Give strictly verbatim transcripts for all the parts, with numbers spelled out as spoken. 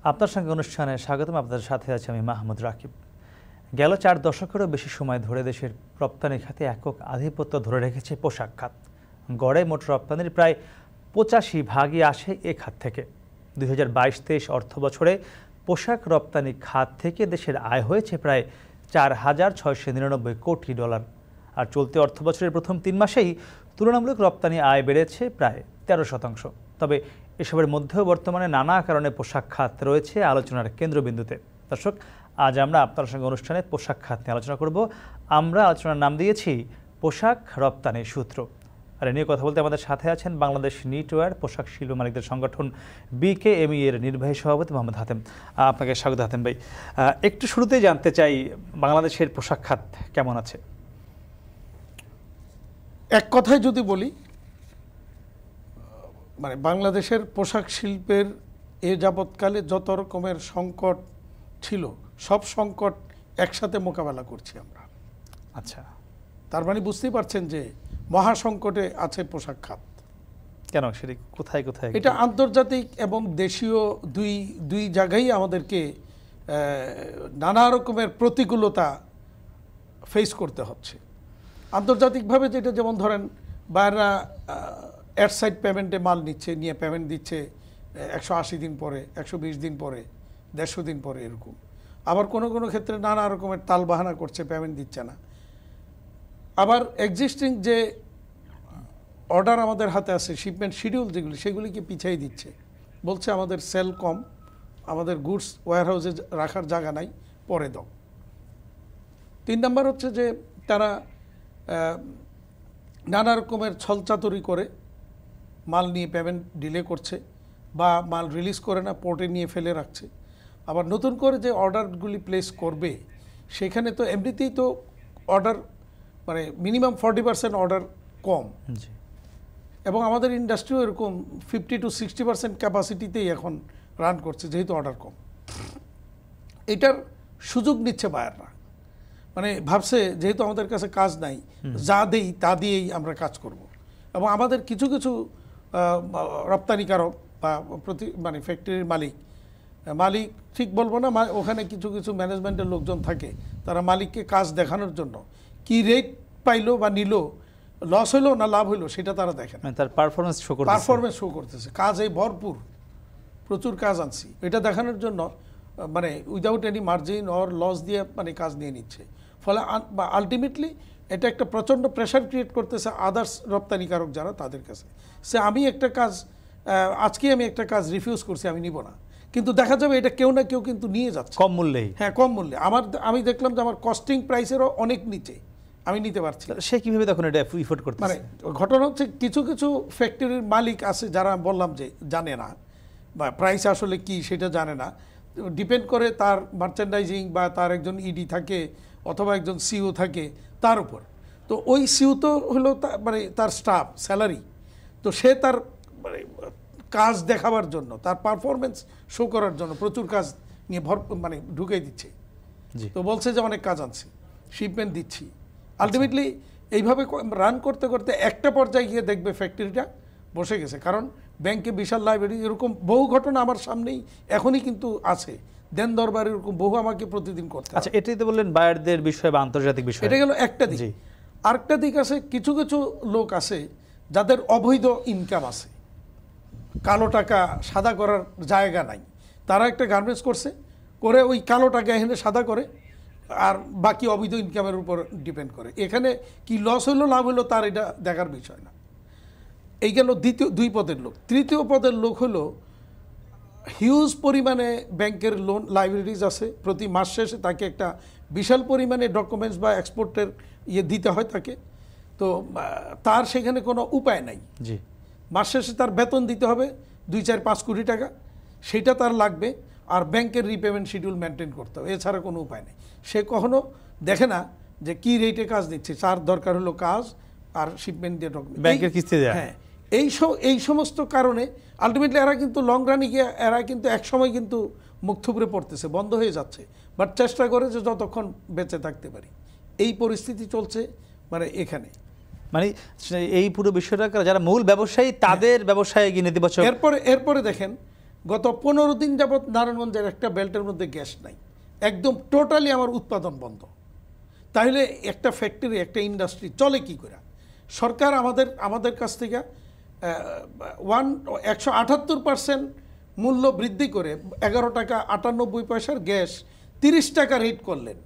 আপনার সঙ্গে অনুষ্ঠানে স্বাগতম। আপনাদের সাথে আছি আমি মাহমুদ রাকিব। গেল চার দশকেরও বেশি সময় ধরে দেশের রপ্তানি খাতে একক আধিপত্য ধরে রেখেছে পোশাক খাত। গড়ে মোট রপ্তানির প্রায় পঁচাশি ভাগই আসে এ খাত থেকে। দুই হাজার বাইশ তেইশ অর্থ বছরে পোশাক রপ্তানি খাত থেকে দেশের আয় হয়েছে প্রায় চার হাজার ছয়শো নিরানব্বই কোটি ডলার। আর চলতি অর্থ বছরের প্রথম তিন মাসেই তুলনামূলক রপ্তানি আয় বেড়েছে প্রায় তেরো শতাংশ। তবে এসবের মধ্যেও বর্তমানে নানা কারণে পোশাক খাত রয়েছে আলোচনার কেন্দ্রবিন্দুতে। দর্শক, আজ আমরা আপনার সঙ্গে অনুষ্ঠানে পোশাক খাত নিয়ে আলোচনা করব। আমরা আলোচনার নাম দিয়েছি পোশাক রপ্তানি সূত্র। আর এ নিয়ে কথা বলতে আমাদের সাথে আছেন বাংলাদেশ নিটওয়্যার পোশাক শিল্প মালিকদের সংগঠন বিকে এমইএ-এর নির্বাহী সভাপতি মোহাম্মদ হাতেম। আপনাকে স্বাগত হাতেম ভাই। একটু শুরুতেই জানতে চাই বাংলাদেশের পোশাক খাত কেমন আছে? এক কথায় যদি বলি, মানে বাংলাদেশের পোশাক শিল্পের এ যাবৎকালে যত রকমের সংকট ছিল সব সংকট একসাথে মোকাবেলা করছি আমরা। আচ্ছা, তার মানে বুঝতেই পারছেন যে মহা সংকটে আছে পোশাক খাত। কেন, সেটা কোথায় কোথায়? এটা আন্তর্জাতিক এবং দেশীয় দুই দুই জায়গায় আমাদেরকে নানা রকমের প্রতিকূলতা ফেস করতে হচ্ছে। আন্তর্জাতিকভাবে যেটা, যেমন ধরেন বাইরেরা অ্যাট সাইড পেমেন্টে মাল নিচ্ছে, নিয়ে পেমেন্ট দিচ্ছে একশো আশি দিন পরে, একশো বিশ দিন পরে, দেড়শো দিন পরে, এরকম। আবার কোনো কোনো ক্ষেত্রে নানা রকমের তাল বাহানা করছে, পেমেন্ট দিচ্ছে না। আবার এক্সিস্টিং যে অর্ডার আমাদের হাতে আছে, শিপমেন্ট শিডিউল যেগুলি, সেগুলিকে পিছাই দিচ্ছে, বলছে আমাদের সেল কম, আমাদের গুডস ওয়্যার হাউসে রাখার জায়গা নাই, পরে দাও। তিন নাম্বার হচ্ছে যে তারা নানা রকমের ছলচাতুরি করে মাল নিয়ে পেমেন্ট ডিলে করছে বা মাল রিলিজ করে না, পোর্টে নিয়ে ফেলে রাখছে। আবার নতুন করে যে অর্ডারগুলি প্লেস করবে সেখানে তো এমনিতেই তো অর্ডার মানে মিনিমাম ফর্টি পার্সেন্ট অর্ডার কম, এবং আমাদের ইন্ডাস্ট্রিও এরকম ফিফটি টু সিক্সটি পার্সেন্ট ক্যাপাসিটিতেই এখন রান করছে, যেহেতু অর্ডার কম। এটার সুযোগ নিচ্ছে বায়াররা, মানে ভাবছে যেহেতু আমাদের কাছে কাজ নাই, যা দেই তা দিয়েই আমরা কাজ করব। এবং আমাদের কিছু কিছু রপ্তানিকারক বা প্রতি মানে ফ্যাক্টরির মালিক মালিক ঠিক বলবো না, ওখানে কিছু কিছু ম্যানেজমেন্টের লোকজন থাকে, তারা মালিককে কাজ দেখানোর জন্য কি রেট পাইলো বা নিল, লস হইলো না লাভ হইলো সেটা তারা দেখে না, তার পারফরমেন্স শো করতেছে। পারফরমেন্স শো করতেছে, কাজ এই ভরপুর, প্রচুর কাজ আনছি, এটা দেখানোর জন্য মানে without any margin or loss দিয়ে মানে কাজ নিয়ে নিচ্ছে। ফলে আলটিমেটলি এটা একটা প্রচণ্ড প্রেশার ক্রিয়েট করতেছে আদার্স রপ্তানিকারক যারা, তাদের কাছে। সে আমি একটা কাজ আজকে আমি একটা কাজ রিফিউজ করছি, আমি নিব না, কিন্তু দেখা যাবে এটা কেউ না কেউ কিন্তু নিয়ে যাচ্ছে কম মূল্যেই। হ্যাঁ, কম মূল্যে। আমার আমি দেখলাম যে আমার কস্টিং প্রাইসেরও অনেক নিচে আমি নিতে পারছি। সে কিভাবে তখন এটা ইফোর্ড করতে? মানে ঘটনা হচ্ছে কিছু কিছু ফ্যাক্টরির মালিক আছে যারা বললাম যে জানে না বা প্রাইস আসলে কি সেটা জানে না, ডিপেন্ড করে তার মার্চেন্ডাইজিং বা তার একজন ইডি থাকে অথবা একজন সিও থাকে তার উপর। তো ওই সিও তো হলো মানে তার স্টাফ স্যালারি, তো সে তার মানে কাজ দেখাবার জন্য, তার পারফরমেন্স শো করার জন্য প্রচুর কাজ নিয়ে ভর মানে ঢুকে দিচ্ছে। তো বলছে যে অনেক কাজ আনছি, শিপমেন্ট দিচ্ছি। আলটিমেটলি এইভাবে রান করতে করতে একটা পর্যায়ে গিয়ে দেখবে ফ্যাক্টরিটা বসে গেছে, কারণ ব্যাংকে বিশাল লাইব্রেরি, এরকম বহু ঘটনা আমার সামনেই এখনই কিন্তু আছে। দেন দরবার এরকম বহু আমাকে প্রতিদিন করতে। আচ্ছা, এটাই তো বললেন বায়ারদের বিষয় বা আন্তর্জাতিক বিষয়, এটা গেল একটা দিক। আরেকটা দিক আছে, কিছু কিছু লোক আছে যাদের অবৈধ ইনকাম আছে, কালো টাকা সাদা করার জায়গা নাই, তারা একটা গার্মেন্টস করছে, করে ওই কালো টাকা এখানে সাদা করে আর বাকি অবৈধ ইনকামের উপর ডিপেন্ড করে। এখানে কি লস হইলো লাভ হইলো তার এটা দেখার বিষয় না। এই গেল দ্বিতীয় দুই পদের লোক। তৃতীয় পদের লোক হলো হিউজ পরিমাণে ব্যাংকের লোন লাইব্রেরিজ আছে, প্রতি মাস শেষে তাকে একটা বিশাল পরিমাণে ডকুমেন্টস বা এক্সপোর্টের ইয়ে দিতে হয় তাকে। তো তার সেখানে কোনো উপায় নাই, জি মাস শেষে তার বেতন দিতে হবে দুই চার পাঁচ কোটি টাকা, সেটা তার লাগবে, আর ব্যাংকের রিপেমেন্ট শিডিউল মেনটেন করতে হবে, এছাড়া কোনো উপায় নেই। সে কখনো দেখে না যে কি রেটে কাজ দিচ্ছে, তার দরকার হলো কাজ আর শিপমেন্ট দিয়ে ডকুমেন্ট, ব্যাংকের কিস্তি দেয়া। হ্যাঁ, এই এই সমস্ত কারণে আলটিমেটলি এরা কিন্তু লং রানে গিয়ে এরা কিন্তু এক সময় কিন্তু মুখ থুবড়ে পড়তেছে, বন্ধ হয়ে যাচ্ছে, বাট চেষ্টা করে যে যতক্ষণ বেঁচে থাকতে পারি। এই পরিস্থিতি চলছে মানে এখানে। মানে এই পুরো বিষয়টা যারা মূল ব্যবসায়ী তাদের ব্যবসায় গিয়ে নেতিবাচক। এরপরে এরপরে দেখেন গত পনেরো দিন যাবৎ নারায়ণগঞ্জের একটা বেল্টের মধ্যে গ্যাস নাই, একদম টোটালি আমার উৎপাদন বন্ধ। তাহলে একটা ফ্যাক্টরি একটা ইন্ডাস্ট্রি চলে কি করে? সরকার আমাদের আমাদের কাছ থেকে ওয়ান একশো আটাত্তর পার্সেন্ট মূল্য বৃদ্ধি করে এগারো টাকা আটানব্বই পয়সার গ্যাস তিরিশ টাকা রেট করলেন,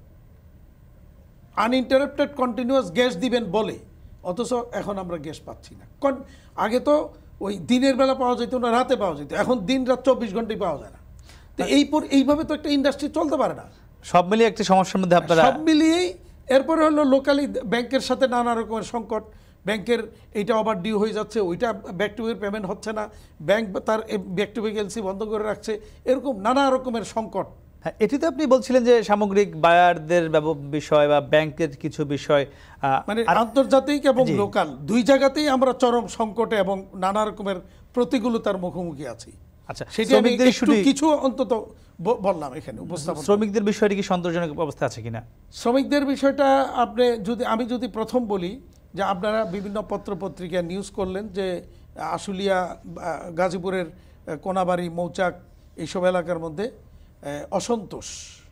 আনইন্টারাপ্টেড কন্টিনিউয়াস গ্যাস দিবেন বলে, অথচ এখন আমরা গ্যাস পাচ্ছি না। আগে তো ওই দিনের বেলা পাওয়া যেত না, রাতে পাওয়া যেত, এখন দিন রাত চব্বিশ ঘন্টায় পাওয়া যায় না। তো এই এইভাবে তো একটা ইন্ডাস্ট্রি চলতে পারে না। সব মিলিয়ে একটি সমস্যার মধ্যে আপনারা সব মিলিয়েই এরপরে হলো লোকালি ব্যাংকের সাথে নানা রকমের সংকট, ব্যাংকের এইটা ওভার ডিউ হয়ে যাচ্ছে, ওইটা ব্যাক টু ব্যাক পেমেন্ট হচ্ছে না, ব্যাংক তার ব্যাক টু ব্যাক এলসি বন্ধ করে রাখছে, এরকম নানা রকমের সংকট। হ্যাঁ, এটি তো আপনি বলছিলেন যে সামগ্রিক বায়ারদের বিষয় বা ব্যাংকের কিছু বিষয়, মানে আন্তর্জাতিক এবং লোকাল দুই জায়গাতেই আমরা চরম সংকটে এবং নানা রকমের প্রতিকূলতার মুখোমুখি আছি। আচ্ছা, সেটা আমি একটু কিছু অন্তত বললাম এখানে উপস্থাপন। শ্রমিকদের বিষয়টি কি সন্তোষজনক অবস্থা আছে কিনা? শ্রমিকদের বিষয়টা আপনি যদি আমি যদি প্রথম বলি যে আপনারা বিভিন্ন পত্র পত্রিকায় নিউজ করলেন যে আশুলিয়া, গাজীপুরের কোনাবাড়ি, মৌচাক এইসব এলাকার মধ্যে অসন্তোষ,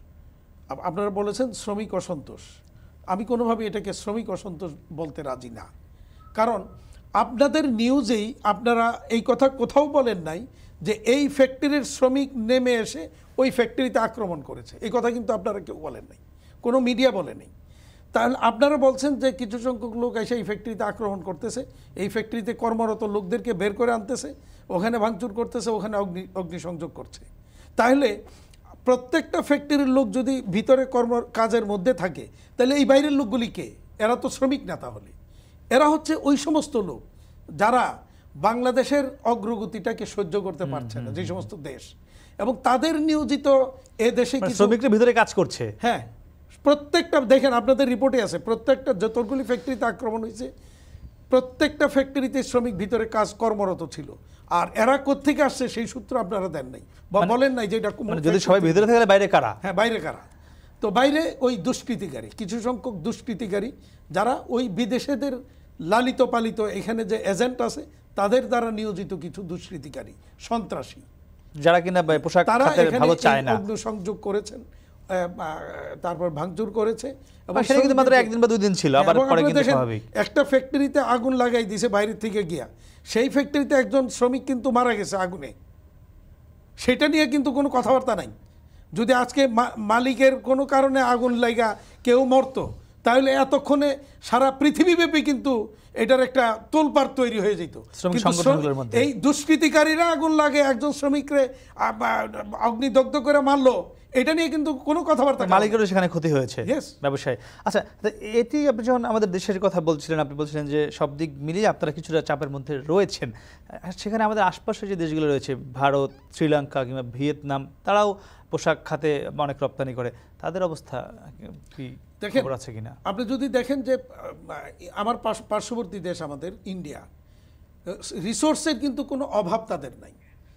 আপনারা বলেছেন শ্রমিক অসন্তোষ। আমি কোনোভাবে এটাকে শ্রমিক অসন্তোষ বলতে রাজি না, কারণ আপনাদের নিউজেই আপনারা এই কথা কোথাও বলেন নাই যে এই ফ্যাক্টরির শ্রমিক নেমে এসে ওই ফ্যাক্টরিতে আক্রমণ করেছে, এই কথা কিন্তু আপনারা কেউ বলেন নাই, কোনো মিডিয়া বলে নেই। তাহলে আপনারা বলছেন যে কিছু সংখ্যক লোক এসে এই ফ্যাক্টরিতে আক্রমণ করতেছে, এই ফ্যাক্টরিতে কর্মরত লোকদেরকে বের করে আনতেছে, ওখানে ভাঙচুর করতেছে, ওখানে অগ্নি অগ্নিসংযোগ করছে। তাহলে প্রত্যেকটা ফ্যাক্টরির লোক যদি ভিতরে কর্ম কাজের মধ্যে থাকে, তাহলে এই বাইরের লোকগুলি কে? এরা তো শ্রমিক না, তাহলে এরা হচ্ছে ওই সমস্ত লোক যারা বাংলাদেশের অগ্রগতিটাকে সহ্য করতে পারছে না, যে সমস্ত দেশ, এবং তাদের নিয়োজিত এ দেশে শ্রমিকরা ভিতরে কাজ করছে। হ্যাঁ, প্রত্যেকটা দেখেন আপনাদের রিপোর্টে আছে, প্রত্যেকটা যতগুলি ফ্যাক্টরিতে আক্রমণ হয়েছে প্রত্যেকটা ফ্যাক্টরিতে শ্রমিক ভিতরে কাজ কর্মরত ছিল। আর এরা কোত্থেকে আসছে সেই সূত্র আপনারা দেন নাই বা বলেন নাই যে এটা যদি সবাই ভিতরে থাকে বাইরে কারা? হ্যাঁ, বাইরে কারা? তো বাইরে ওই দুষ্কৃতিকারী, কিছু সংখ্যক দুষ্কৃতিকারী যারা ওই বিদেশেদের লালিত পালিত এখানে যে এজেন্ট আছে তাদের দ্বারা নিয়োজিত কিছু দুষ্কৃতিকারী, সন্ত্রাসী, যারা কিনা পোশাক খাতের ভালো চায় না, অগ্নিসংযোগ করেছেন, তারপর ভাঙচুর করেছে। এবং সেটা কিন্তু মাত্র একদিন বা দুই দিন ছিল, আবার পরে কিন্তু স্বাভাবিক। একটা ফ্যাক্টরিতে আগুন লাগাই দিয়েছে বাইরে থেকে গিয়া, সেই ফ্যাক্টরিতে একজন শ্রমিক কিন্তু মারা গেছে আগুনে, সেটা নিয়ে কিন্তু কোনো কথাবার্তা নাই। যদি আজকে মালিকের কোনো কারণে আগুন লাগা কেউ মরতো, তাহলে এতক্ষণে সারা পৃথিবীব্যাপী কিন্তু এটার একটা তোলপাড় তৈরি হয়ে যেত। এই দুষ্কৃতিকারীরা আগুন লাগে একজন শ্রমিকরে অগ্নিদগ্ধ করে মারলো, এটা নিয়ে কিন্তু কোনো কথাবার্তা, মালিকেরও সেখানে ক্ষতি হয়েছে, ব্যবসায়। আচ্ছা, এটি আপনি যখন আমাদের দেশের কথা বলছিলেন, আপনি বলছিলেন যে সব দিক মিলিয়ে আপনারা কিছুটা চাপের মধ্যে রয়েছেন। সেখানে আমাদের আশপাশে যে দেশগুলো রয়েছে, ভারত, শ্রীলঙ্কা কিংবা ভিয়েতনাম, তারাও পোশাক খাতে অনেক রপ্তানি করে, তাদের অবস্থা কি খবর আছে কিনা? আপনি যদি দেখেন যে আমার পার্শ্ববর্তী দেশ আমাদের ইন্ডিয়া, রিসোর্সের কিন্তু কোনো অভাব তাদের নাই,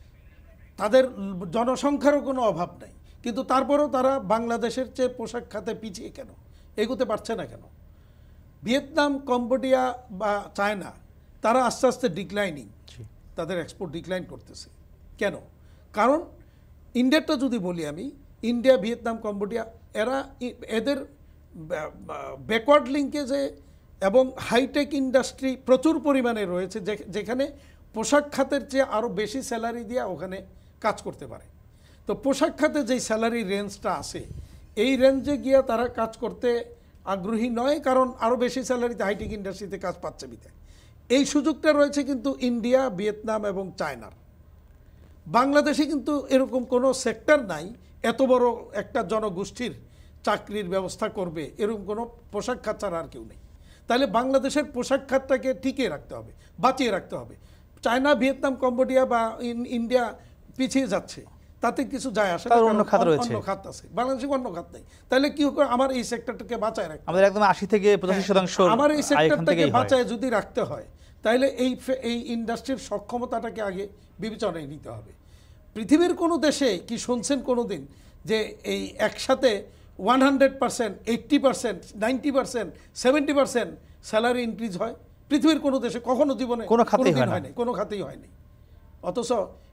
তাদের জনসংখ্যারও কোনো অভাব নাই, কিন্তু তারপরেও তারা বাংলাদেশের চেয়ে পোশাক খাতে পিছিয়ে কেন, এগোতে পারছে না কেন? ভিয়েতনাম, কম্বোডিয়া বা চায়না, তারা আস্তে আস্তে ডিক্লাইনিং, তাদের এক্সপোর্ট ডিক্লাইন করতেছে কেন? কারণ ইন্ডিয়াটা যদি বলি আমি, ইন্ডিয়া, ভিয়েতনাম, কম্বোডিয়া, এরা এদের ব্যাকওয়ার্ড লিঙ্কেজে এবং হাইটেক ইন্ডাস্ট্রি প্রচুর পরিমাণে রয়েছে, যেখানে পোশাক খাতের চেয়ে আরও বেশি স্যালারি দিয়ে ওখানে কাজ করতে পারে। তো পোশাক খাতে যেই স্যালারি রেঞ্জটা আছে, এই রেঞ্জে গিয়ে তারা কাজ করতে আগ্রহী নয়, কারণ আরও বেশি স্যালারিতে হাইটেক ইন্ডাস্ট্রিতে কাজ পাচ্ছে বিধায়। এই সুযোগটা রয়েছে কিন্তু ইন্ডিয়া, ভিয়েতনাম এবং চায়নার। বাংলাদেশে কিন্তু এরকম কোনো সেক্টর নাই এত বড় একটা জনগোষ্ঠীর চাকরির ব্যবস্থা করবে, এরকম কোনো পোশাক খাত ছাড়া আর কেউ নেই। তাহলে বাংলাদেশের পোশাক খাতটাকে টিকিয়ে রাখতে হবে, বাঁচিয়ে রাখতে হবে। চায়না, ভিয়েতনাম, কম্বোডিয়া বা ইন্ডিয়া পিছিয়ে যাচ্ছে, তাতে কিছু যায় আসে না, অন্য খাত রয়েছে, অন্য খাত আছে, বাংলাদেশে অন্য খাত নেই। তাহলে কি হবে? আমার এই সেক্টরটাকে বাঁচায় রাখতে, আমাদের একদম আশি থেকে পঁচাশি শতাংশ আমার এই সেক্টরটাকে বাঁচায় যদি রাখতে হয়, তাহলে এই এই ইন্ডাস্ট্রির সক্ষমতাটাকে আগে বিবেচনায় নিতে হবে। পৃথিবীর কোনো দেশে কি শুনছেন কোনো দিন যে এই একসাথে one hundred percent, eighty percent, ninety percent, seventy percent salary increase হয়? পৃথিবীর কোনো দেশে কখনো জীবনে কোনো খাতেই হয় না, কোনো খাতেই হয়নি। অথচ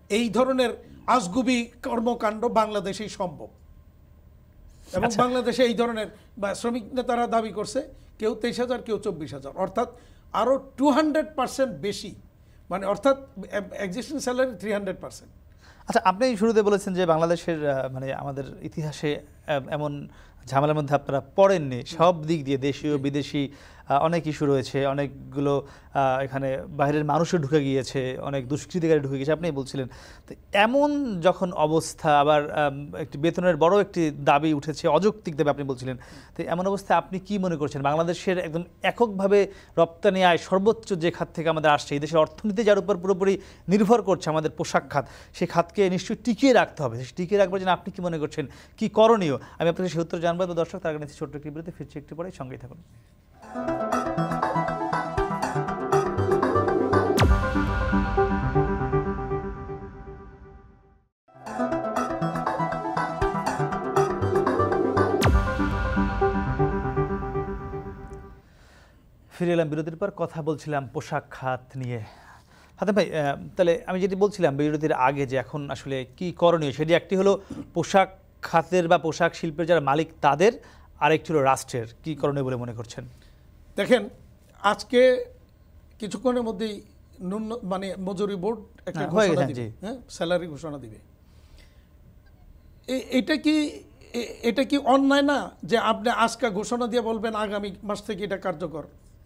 এই ধরনের আজগুবি কর্মকাণ্ড বাংলাদেশেই সম্ভব এবং বাংলাদেশে এই ধরনের শ্রমিক নেতারা দাবি করছে কেউ তেইশ হাজার কেউ চব্বিশ হাজার অর্থাৎ আরও টু হান্ড্রেড পার্সেন্ট বেশি মানে অর্থাৎ existing salary three hundred percent. আচ্ছা, আপনি শুরুতে বলেছেন যে বাংলাদেশের মানে আমাদের ইতিহাসে এমন ঝামেলার মধ্যে আপনারা পড়েননি, সব দিক দিয়ে দেশীয় বিদেশি অনেক ইস্যু রয়েছে, অনেকগুলো এখানে বাইরের মানুষও ঢুকে গিয়েছে, অনেক দুষ্কৃতিকারী ঢুকে গিয়েছে, আপনি বলছিলেন। তো এমন যখন অবস্থা, আবার একটি বেতনের বড় একটি দাবি উঠেছে, অযৌক্তিক দাবি আপনি বলছিলেন, তো এমন অবস্থায় আপনি কি মনে করছেন বাংলাদেশের একদম এককভাবে রপ্তানি আয় সর্বোচ্চ যে খাত থেকে আমাদের আসছে, এই দেশের অর্থনীতি যার উপর পুরোপুরি নির্ভর করছে আমাদের পোশাক খাত, সেই খাতকে নিশ্চয়ই টিকিয়ে রাখতে হবে। টিকিয়ে রাখবার জন্য আপনি কি মনে করছেন, কি করণীয়? আমি আপনাকে সেই উত্তর জানবো। দর্শক, তার আগে নিচ্ছি ছোট্ট একটি বিরতি, ফিরছি একটু পরে, সঙ্গেই থাকুন। ফিরে এলাম বিরতির পর। কথা বলছিলাম পোশাক খাত নিয়ে। হাতেম ভাই, তাহলে আমি যেটি বলছিলাম বিরতির আগে যে এখন আসলে কি করণীয়, সেটি একটি হলো পোশাক খাতের বা পোশাক শিল্পের যারা মালিক তাদের, আরেকটি হলো রাষ্ট্রের। কি করণীয় বলে মনে করছেন? দেখেন, আজকে কিছুক্ষণের মধ্যেই ন্যূন মানে মজুরি বোর্ড একটা ঘোষণা দিবে, হ্যাঁ, স্যালারি ঘোষণা দিবে। এটা কি এটা কি অন্যায় না যে আপনি আজকে ঘোষণা দিয়ে বলবেন আগামী মাস থেকে এটা কার্যকর?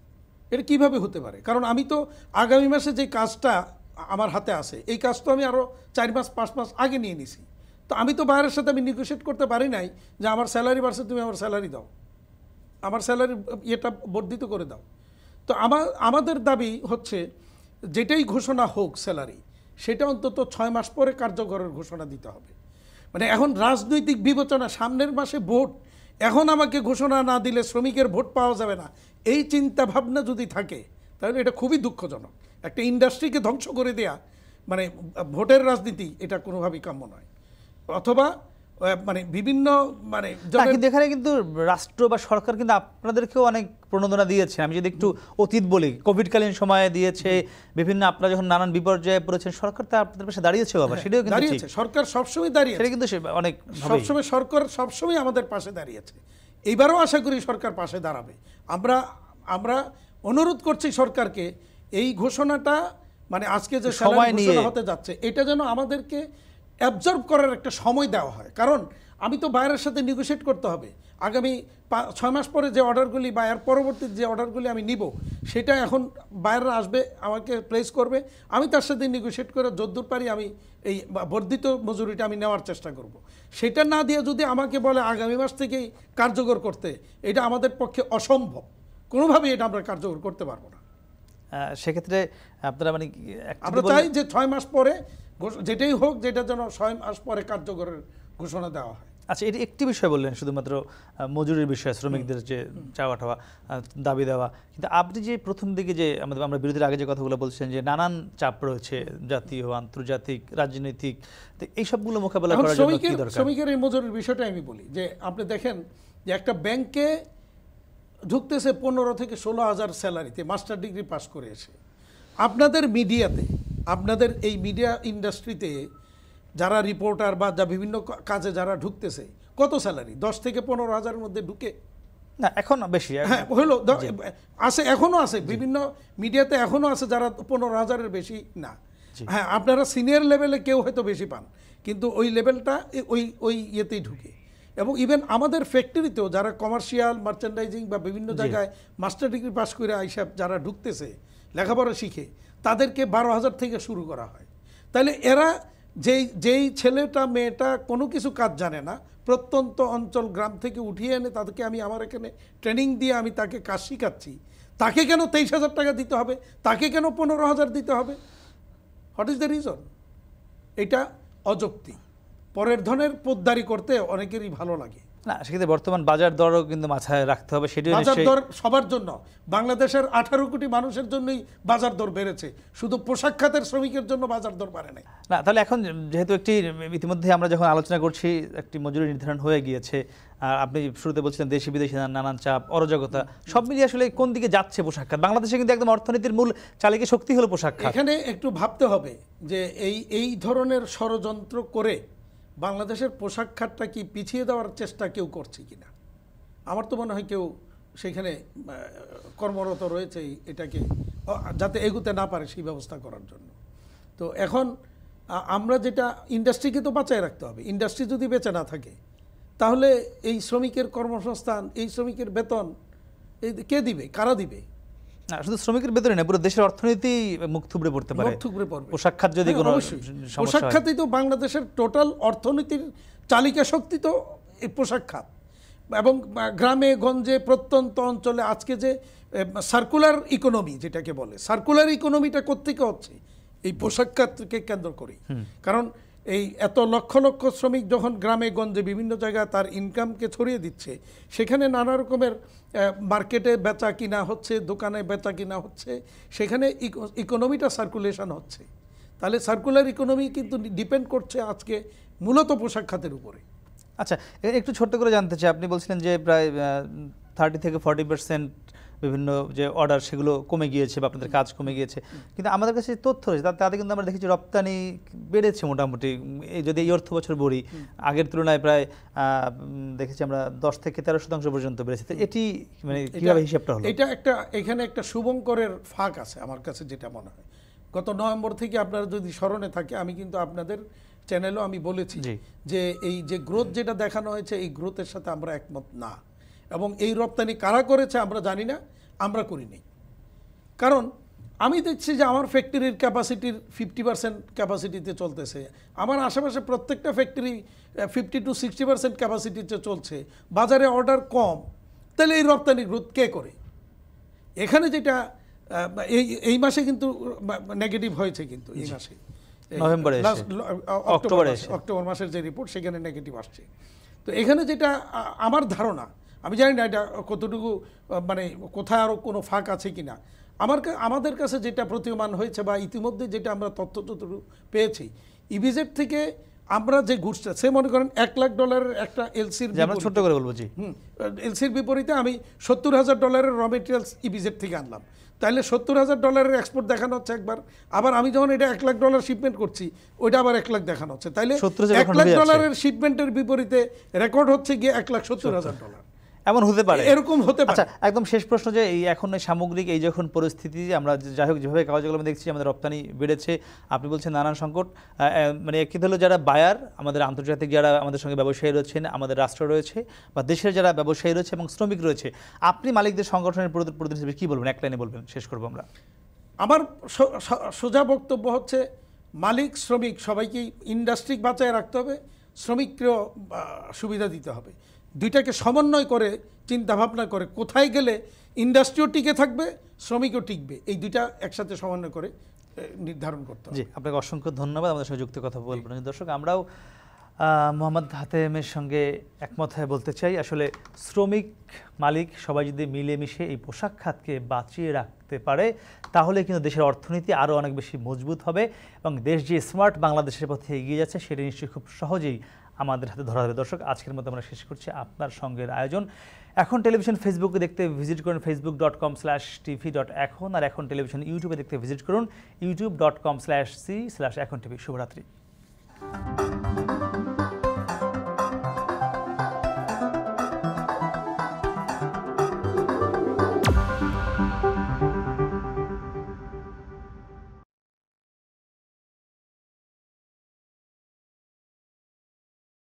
এটা কিভাবে হতে পারে? কারণ আমি তো আগামী মাসে যে কাজটা আমার হাতে আছে, এই কাজ তো আমি আরও চার মাস পাঁচ মাস আগে নিয়ে নিছি। তো আমি তো বাইরের সাথে আমি নেগোশিয়েট করতে পারি নাই যে আমার স্যালারি বাড়ছে, তুমি আমার স্যালারি দাও, আমার স্যালারি এটা বর্ধিত করে দাও। তো আমার আমাদের দাবি হচ্ছে যেটাই ঘোষণা হোক স্যালারি, সেটা অন্তত ছয় মাস পরে কার্যকরের ঘোষণা দিতে হবে। মানে এখন রাজনৈতিক বিবেচনা, সামনের মাসে ভোট, এখন আমাকে ঘোষণা না দিলে শ্রমিকের ভোট পাওয়া যাবে না, এই চিন্তা ভাবনা যদি থাকে তাহলে এটা খুবই দুঃখজনক। একটা ইন্ডাস্ট্রিকে ধ্বংস করে দেয়া মানে ভোটের রাজনীতি, এটা কোনোভাবেই কাম্য নয়। অথবা মানে বিভিন্ন মানে এখানে কিন্তু রাষ্ট্র বা সরকার কিন্তু আপনাদেরকেও অনেক প্রণোদনা দিয়েছে। আমি যদি একটু অতীত বলি, কোভিডকালীন সময়ে দিয়েছে, বিভিন্ন আপনারা যখন নানান বিপর্যয়ে পড়েছেন, সরকার তো আপনাদের পাশে দাঁড়িয়েছে। বাবা, সেটাও কিন্তু দাঁড়িয়েছে, সরকার সবসময় দাঁড়িয়েছে, সেটা কিন্তু অনেক সবসময় সরকার সবসময় আমাদের পাশে দাঁড়িয়েছে। এইবারও আশা করি সরকার পাশে দাঁড়াবে। আমরা আমরা অনুরোধ করছি সরকারকে, এই ঘোষণাটা মানে আজকে যে সময় নিয়ে হতে যাচ্ছে, এটা যেন আমাদেরকে অ্যাবজর্ব করার একটা সময় দেওয়া হয়। কারণ আমি তো বাইরের সাথে নেগোশিয়েট করতে হবে। আগামী ছয় মাস পরে যে অর্ডারগুলি বা এর পরবর্তী যে অর্ডারগুলি আমি নিব, সেটা এখন বাইরে আসবে, আমাকে প্লেস করবে, আমি তার সাথে নেগোশিয়েট করে যতদূর পারি আমি এই বর্ধিত মজুরিটা আমি নেওয়ার চেষ্টা করব। সেটা না দিয়ে যদি আমাকে বলে আগামী মাস থেকেই কার্যকর করতে, এটা আমাদের পক্ষে অসম্ভব, কোনোভাবেই এটা আমরা কার্যকর করতে পারবো না। সেক্ষেত্রে আপনারা মানে আমরা চাই যে ছয় মাস পরে যেটাই হোক, যেটা যেন ছয় মাস পরে কার্যকরের ঘোষণা দেওয়া হয়। আচ্ছা, এটা একটি বিষয় বললেন, শুধুমাত্র মজুরির বিষয়, শ্রমিকদের যে চাওয়া টাওয়া দাবি দেওয়া, কিন্তু আপনি যে প্রথম দিকে যে আমাদের আমরা বিরতির আগে যে কথাগুলো বলছেন যে নানান চাপ রয়েছে, জাতীয় আন্তর্জাতিক রাজনৈতিক, তো এইসবগুলো মোকাবেলা করার জন্য কি দরকার? শ্রমিকের এই মজুরির বিষয়টা আমি বলি যে আপনি দেখেন যে একটা ব্যাংকে ঢুকতেছে পনেরো থেকে ষোলো হাজার স্যালারিতে, মাস্টার ডিগ্রি পাস করে এসে। আপনাদের মিডিয়াতে, আপনাদের এই মিডিয়া ইন্ডাস্ট্রিতে যারা রিপোর্টার বা যা বিভিন্ন কাজে যারা ঢুকতেছে, কত স্যালারি? দশ থেকে পনেরো হাজারের মধ্যে ঢুকে না, এখন বেশি। হ্যাঁ, হলো আছে, এখনও আছে, বিভিন্ন মিডিয়াতে এখনও আছে যারা পনেরো হাজারের বেশি না। হ্যাঁ, আপনারা সিনিয়র লেভেলে কেউ হয়তো বেশি পান, কিন্তু ওই লেভেলটা ওই ওই ইয়েতেই ঢুকে। এবং ইভেন আমাদের ফ্যাক্টরিতেও যারা কমার্শিয়াল মার্চেন্ডাইজিং বা বিভিন্ন জায়গায় মাস্টার ডিগ্রি পাস করে আইসা যারা ঢুকতেছে লেখাপড়া শিখে, তাদেরকে বারো হাজার থেকে শুরু করা হয়। তাহলে এরা যেই যেই ছেলেটা মেয়েটা কোনো কিছু কাজ জানে না, প্রত্যন্ত অঞ্চল গ্রাম থেকে উঠিয়ে এনে তাদেরকে আমি আমার এখানে ট্রেনিং দিয়ে আমি তাকে কাজ শিখাচ্ছি, তাকে কেন তেইশ হাজার টাকা দিতে হবে? তাকে কেন পনেরো হাজার দিতে হবে? What is the reason? এটা অযৌক্তিক। পরের ধনের পোদ্দারি করতে অনেকেরই ভালো লাগে না। সেক্ষেত্রে বর্তমান বাজার দরও কিন্তু মাথায় রাখতে হবে। সেটাই বাজার দর সবার জন্য, বাংলাদেশের আঠারো কোটি মানুষের জন্যই বাজার দর বেড়েছে, শুধু পোশাক খাতের শ্রমিকের জন্য বাজার দর বাড়ে নাই না। তাহলে এখন যেহেতু একটি ইতিমধ্যে আমরা যখন আলোচনা করছি একটি মজুরি নির্ধারণ হয়ে গিয়েছে, আর আপনি শুরুতে বলছিলেন দেশি বিদেশি নানান চাপ, অরাজকতা, সব মিলিয়ে আসলে কোন দিকে যাচ্ছে পোশাক খাত? বাংলাদেশে কিন্তু একদম অর্থনীতির মূল চালিকা শক্তি হলো পোশাক খাত। এখানে একটু ভাবতে হবে যে এই এই ধরনের ষড়যন্ত্র করে বাংলাদেশের পোশাক খাতটা কি পিছিয়ে দেওয়ার চেষ্টা কেউ করছে কিনা। আমার তো মনে হয় কেউ সেখানে কর্মরত রয়েছে এটাকে যাতে এগুতে না পারে সেই ব্যবস্থা করার জন্য। তো এখন আমরা যেটা, ইন্ডাস্ট্রিকে তো বাঁচায় রাখতে হবে। ইন্ডাস্ট্রি যদি বেঁচে না থাকে তাহলে এই শ্রমিকের কর্মসংস্থান, এই শ্রমিকের বেতন এই কে দিবে, কারা দিবে? না শুধু শ্রমিকের বেতনে না, পুরো দেশের অর্থনীতি মুখ থুবড়ে পড়তে পারে। মুখ থুবড়ে পড়বে পোশাক খাত যদি কোনো পোশাক খাতই তো বাংলাদেশের টোটাল অর্থনীতির চালিকা শক্তি তো এই পোশাক খাত। এবং গ্রামে গঞ্জে প্রত্যন্ত অঞ্চলে আজকে যে সার্কুলার ইকোনমি যেটাকে বলে, সার্কুলার ইকোনমিটা কোত্থেকে হচ্ছে? এই পোশাক খাতকে কেন্দ্র করি। কারণ এই এত লক্ষ লক্ষ শ্রমিক যখন গ্রামে গঞ্জে বিভিন্ন জায়গায় তার ইনকামকে ছড়িয়ে দিচ্ছে, সেখানে নানা রকমের মার্কেটে বেচা কিনা হচ্ছে, দোকানে বেচা কিনা হচ্ছে, সেখানে ইকোনমিটা সার্কুলেশন হচ্ছে। তাহলে সার্কুলার ইকোনমি কিন্তু ডিপেন্ড করছে আজকে মূলত পোশাক খাতের উপরে। আচ্ছা, একটু ছোট্ট করে জানতে চাই, আপনি বলছিলেন যে প্রায় থার্টি থেকে ফর্টি পার্সেন্ট বিভিন্ন যে অর্ডার সেগুলো কমে গিয়েছে বা আপনাদের কাজ কমে গিয়েছে, কিন্তু আমাদের কাছে তথ্য রয়েছে তাতে কিন্তু আমরা দেখেছি রপ্তানি বেড়েছে মোটামুটি। এই যদি এই অর্থ বছর বলি, আগের তুলনায় প্রায় দেখেছি আমরা দশ থেকে তেরো শতাংশ পর্যন্ত বেড়েছে। তো এটি মানে কীভাবে হিসাবটা হলো? এটা একটা এখানে একটা শুভঙ্করের ফাঁক আছে আমার কাছে যেটা মনে হয়। গত নভেম্বর থেকে আপনারা যদি স্মরণে থাকে, আমি কিন্তু আপনাদের চ্যানেলও আমি বলেছি যে এই যে গ্রোথ যেটা দেখানো হয়েছে, এই গ্রোথের সাথে আমরা একমত না। এবং এই রপ্তানি কারা করেছে আমরা জানি না, আমরা করিনি। কারণ আমি দেখছি যে আমার ফ্যাক্টরির ক্যাপাসিটির ফিফটি পার্সেন্ট ক্যাপাসিটিতে চলতেছে, আমার আশেপাশে প্রত্যেকটা factory fifty to sixty percent ক্যাপাসিটিতে চলছে, বাজারে অর্ডার কম। তাহলে এই রপ্তানি গ্রোথ কে করে? এখানে যেটা এই এই মাসে কিন্তু নেগেটিভ হয়েছে, কিন্তু এই মাসে নভেম্বরে অক্টোবর অক্টোবর মাসের যে রিপোর্ট সেখানে নেগেটিভ আসছে। তো এখানে যেটা আমার ধারণা, আমি জানি না এটা কতটুকু মানে কোথায় আরও কোনো ফাঁক আছে কিনা, আমার আমাদের কাছে যেটা প্রতীয়মান হয়েছে বা ইতিমধ্যে যেটা আমরা তথ্য যতটুকু পেয়েছি, ইবিজেড থেকে আমরা যে ঘুষটা, সে মনে করেন এক লাখ ডলারের একটা এলসির, ছোট্ট করে বলবো জি, হুম এলসির বিপরীতে আমি সত্তর হাজার ডলারের র মেটেরিয়ালস ইবিজেড থেকে আনলাম, তাহলে সত্তর হাজার ডলারের এক্সপোর্ট দেখানো হচ্ছে একবার, আবার আমি যখন এটা এক লাখ ডলার শিপমেন্ট করছি ওইটা আবার এক লাখ দেখানো হচ্ছে, তাইলে এক লাখ ডলারের শিপমেন্টের বিপরীতে রেকর্ড হচ্ছে গিয়ে এক লাখ সত্তর হাজার ডলার। এমন হতে পারে, এরকম হতে পারে। আচ্ছা, একদম শেষ প্রশ্ন, যে এই এখন সামগ্রিক এই যখন পরিস্থিতি আমরা যাই হোক যেভাবে কাগজগুলো আমি দেখছি আমাদের রপ্তানি বেড়েছে, আপনি বলছেন নানান সংকট, মানে একটি হলো যারা বায়ার, আমাদের আন্তর্জাতিক যারা আমাদের সঙ্গে ব্যবসায়ী রয়েছেন, আমাদের রাষ্ট্র রয়েছে বা দেশের যারা ব্যবসায়ী রয়েছে এবং শ্রমিক রয়েছে, আপনি মালিকদের সংগঠনের প্রতিনিধি হিসেবে কী বলবেন? এক লাইনে বলবেন, শেষ করবো আমরা। আমার সোজা বক্তব্য হচ্ছে, মালিক শ্রমিক সবাইকেই ইন্ডাস্ট্রি বাঁচায় রাখতে হবে, শ্রমিককেও সুবিধা দিতে হবে। দুইটাকে সমন্বয় করে চিন্তা ভাবনা করে কোথায় গেলে ইন্ডাস্ট্রিও টিকে থাকবে, শ্রমিকও টিকবে, এই দুইটা একসাথে সমন্বয় করে নির্ধারণ করতে হবে। জি, আপনাকে অসংখ্য ধন্যবাদ আমাদের সঙ্গে যুক্ত কথা বলবেন। দর্শক, আমরাও মোহাম্মদ হাতেমের সঙ্গে একমত হয়ে বলতে চাই, আসলে শ্রমিক মালিক সবাই যদি মিলেমিশে এই পোশাক খাতকে বাঁচিয়ে রাখতে পারে তাহলে কিন্তু দেশের অর্থনীতি আরও অনেক বেশি মজবুত হবে এবং দেশ যে স্মার্ট বাংলাদেশের পথে এগিয়ে যাচ্ছে সেটা নিশ্চয়ই খুব সহজেই আমাদের হাতে ধরা হবে। দর্শক, আজকের মতো আমরা শেষ করছি আপনার সঙ্গের আয়োজন। এখন টেলিভিশন ফেসবুকে দেখতে ভিজিট করুন Facebook dot com slash TV dot Ekhon, আর এখন টেলিভিশন ইউটিউবে দেখতে ভিজিট করুন YouTube dot com slash C slash Ekhon TV. শুভরাত্রি।